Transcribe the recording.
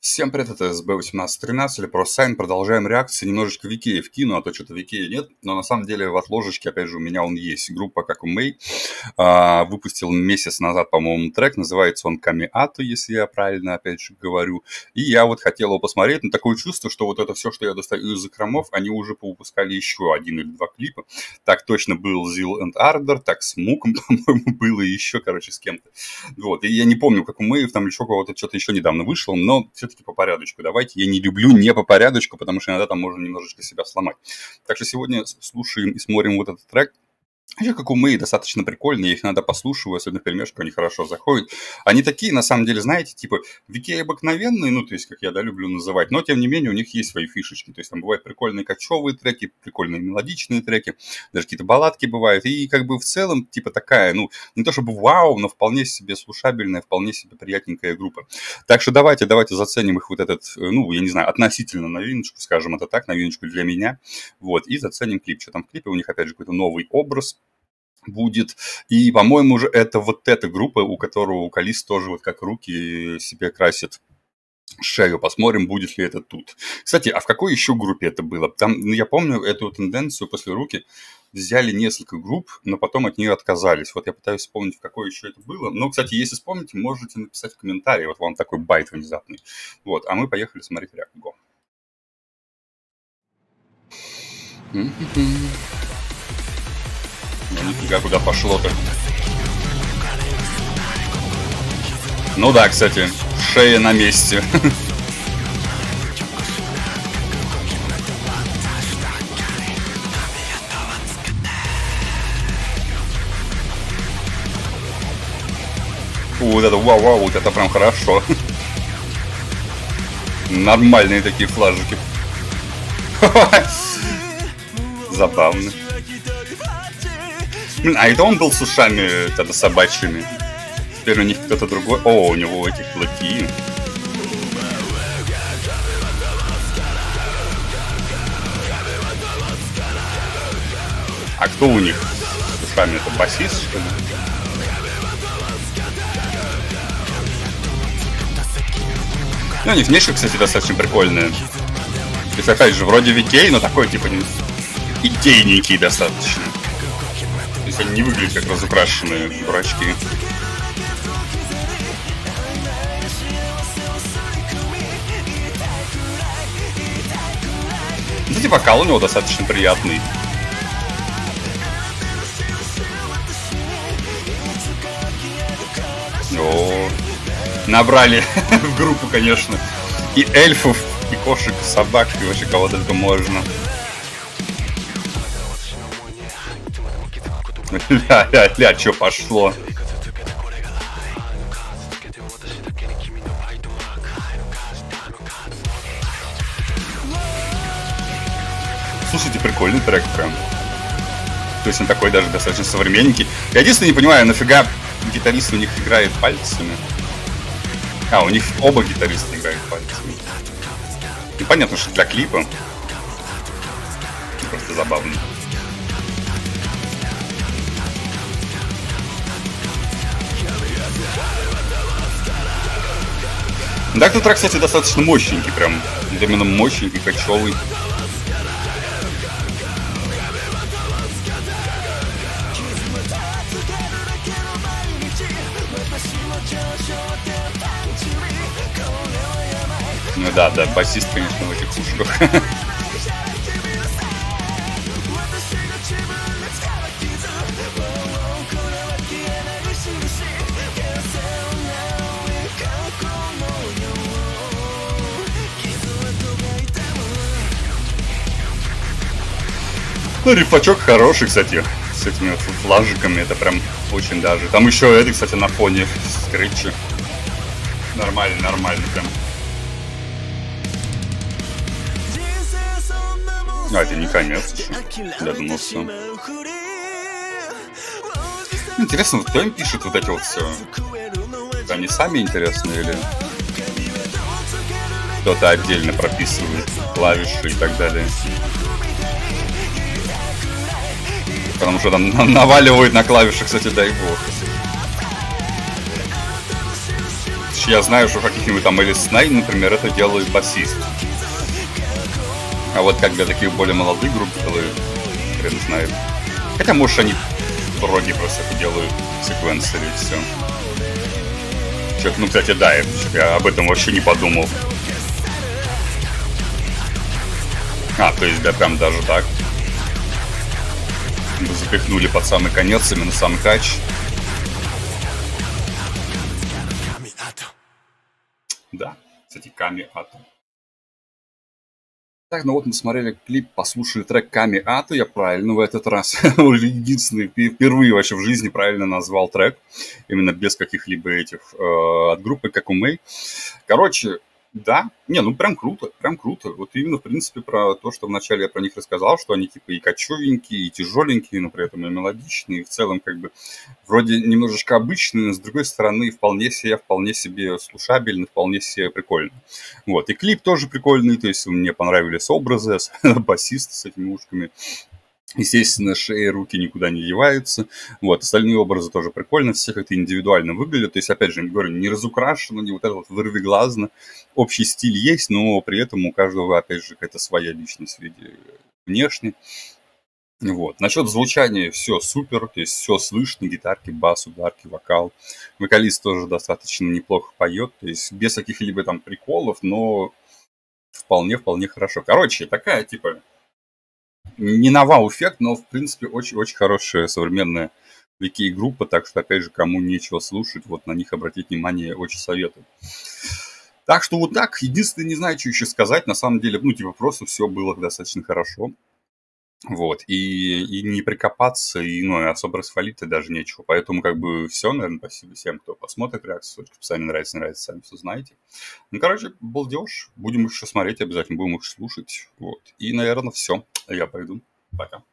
Всем привет, это SB1813 или просто Сайн. Продолжаем реакции. Немножечко Викея вкину, а то что-то Викея нет. Но на самом деле в отложечке, опять же, у меня он есть. Группа как у Мэй. Выпустил месяц назад, по-моему, трек. Называется он Камиато, если я правильно, опять же, говорю. И я вот хотел его посмотреть. Но такое чувство, что вот это все, что я достаю из закромов, они уже повыпускали еще один или два клипа. Так точно был Zeal and Ardor, так с Муком, по-моему, было и еще, короче, с кем-то. Вот. И я не помню, как у Мэйв там еще кого-то что-то еще недавно вышло, но все-таки по порядочку давайте. Я не люблю не по порядочку, потому что иногда там можно немножечко себя сломать. Так что сегодня слушаем и смотрим вот этот трек. Еще как у Мэй, достаточно прикольные, их иногда послушиваю, особенно в перемешку, они хорошо заходят. Они такие, на самом деле, знаете, типа Викеи обыкновенные, ну, то есть, как я, да, люблю называть, но, тем не менее, у них есть свои фишечки. То есть, там бывают прикольные кочевые треки, прикольные мелодичные треки, даже какие-то балладки бывают. И, как бы, в целом, типа, такая, ну, не то чтобы вау, но вполне себе слушабельная, вполне себе приятненькая группа. Так что давайте заценим их вот этот, ну, я не знаю, относительно новиночку, скажем это так, новиночку для меня. Вот, и заценим клип. Что там в клипе? У них, опять же, какой-то новый образ будет. И, по-моему, уже это вот эта группа, у которого вокалист тоже вот как руки себе красит шею. Посмотрим, будет ли это тут. Кстати, а в какой еще группе это было? Там, ну, я помню эту тенденцию после руки. Взяли несколько групп, но потом от нее отказались. Вот я пытаюсь вспомнить, в какой еще это было. Но, кстати, если вспомните, можете написать в комментарии. Вот вам такой байт внезапный. Вот, а мы поехали смотреть реакт. Го. Ну, нифига, куда пошло-то. Ну да, кстати, шея на месте. Вот это вау-вау, вот это прям хорошо. Нормальные такие флажики. Забавно. А это он был с ушами тогда собачьими. Теперь у них кто-то другой. О, у него эти клыки. А кто у них с ушами? Это басист, что ли? Ну, у них внешне, кстати, достаточно прикольные. То есть, опять же, вроде Викей, но такой, типа, идейненький достаточно. То есть они не выглядят как разукрашенные дурачки. Кстати, вокал у него достаточно приятный. О, набрали в группу, конечно, и эльфов, и кошек, и собак, и вообще кого только можно. Ля-ля-ля, что пошло? Слушайте, прикольный трек прям. То есть он такой даже достаточно современненький. Я единственное не понимаю, нафига гитарист у них играет пальцами. А, у них оба гитариста играют пальцами. И понятно, что для клипа. Просто забавно. Да, этот трек, кстати, достаточно мощненький, прям. Именно мощненький, кочевый. Ну да, басист, конечно, в этих ушках. Ну, рифачок хороший, кстати, с этими вот флажиками, это прям очень даже. Там еще это, кстати, на фоне скретчи. Нормально прям. А, это не конец еще. Я думал, все. Интересно, кто им пишет вот эти вот все? Это они сами интересны или кто-то отдельно прописывает клавиши и так далее? Потому что там наваливают на клавиши, кстати, дай бог. Я знаю, что какой-нибудь там Элис Найн, например, это делает басист. А вот как для таких более молодых групп делают, хрен знает. Хотя, может, они вроде просто это делают секвенсоры и все. Чё-то, ну, кстати, да, я об этом вообще не подумал. То есть, да, прям даже так. Запихнули под самый конец, именно сам кач. Да, кстати, Ками Ато. Так, ну вот мы смотрели клип, послушали трек Ками Ато. Я правильно в этот раз уже единственный, впервые вообще в жизни правильно назвал трек. Именно без каких-либо этих от группы Какумей. Короче, да, ну прям круто, прям круто. Вот именно, в принципе, про то, что вначале я про них рассказал, что они типа и кочевенькие, и тяжеленькие, но при этом и мелодичные, и в целом как бы вроде немножечко обычные, но с другой стороны вполне себе слушабельно, вполне себе прикольно. Вот, и клип тоже прикольный, то есть мне понравились образы, басист с этими ушками. Естественно, шеи, руки никуда не деваются. Вот, остальные образы тоже прикольно, все как-то индивидуально выглядят. То есть, опять же, я говорю, не разукрашено, не вот это вот вырвиглазно. Общий стиль есть, но при этом у каждого, опять же, какая-то своя личность в виде внешне. Вот. Насчет звучания все супер, то есть все слышно, гитарки, бас, ударки, вокал. Вокалист тоже достаточно неплохо поет, то есть без каких-либо там приколов, но вполне хорошо. Короче, такая типа не на вау-эффект, но, в принципе, очень хорошая современная вики-группа, так что, опять же, кому нечего слушать, вот на них обратить внимание очень советую. Так что вот так, единственное, не знаю, что еще сказать, на самом деле, ну, типа, просто все было достаточно хорошо. Вот, и не прикопаться, и, ну, особо расхвалить-то даже нечего. Поэтому, как бы, все, наверное, спасибо всем, кто посмотрит реакцию. Сами нравится, сами все знаете. Ну, короче, балдеж. Будем их еще смотреть обязательно, будем их слушать. Вот. И, наверное, все. Я пойду. Пока.